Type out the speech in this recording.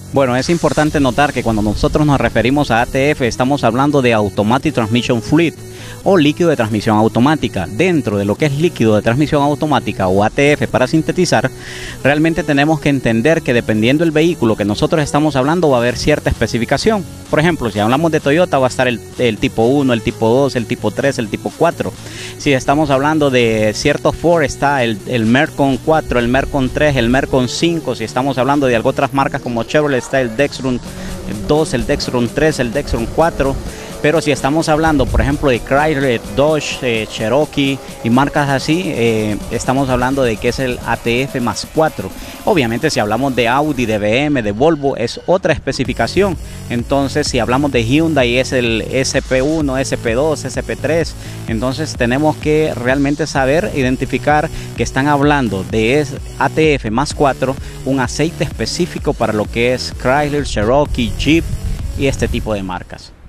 Bueno, es importante notar que cuando nosotros nos referimos a ATF estamos hablando de Automatic Transmission Fluid o líquido de transmisión automática. Dentro de lo que es líquido de transmisión automática o ATF para sintetizar, realmente tenemos que entender que dependiendo del vehículo que nosotros estamos hablando va a haber cierta especificación. Por ejemplo, si hablamos de Toyota va a estar el tipo 1, el tipo 2, el tipo 3, el tipo 4. Si estamos hablando de ciertos Ford está el Mercon 4, el Mercon 3, el Mercon 5. Si estamos hablando de otras marcas como Chevrolet está el Dexron 2, el Dexron 3, el Dexron 4. Pero si estamos hablando, por ejemplo, de Chrysler, Dodge, Cherokee y marcas así, estamos hablando de que es el ATF más 4. Obviamente, si hablamos de Audi, de BM, de Volvo, es otra especificación. Entonces, si hablamos de Hyundai, es el SP1, SP2, SP3. Entonces, tenemos que realmente saber identificar que están hablando de ATF más 4, un aceite específico para lo que es Chrysler, Cherokee, Jeep y este tipo de marcas.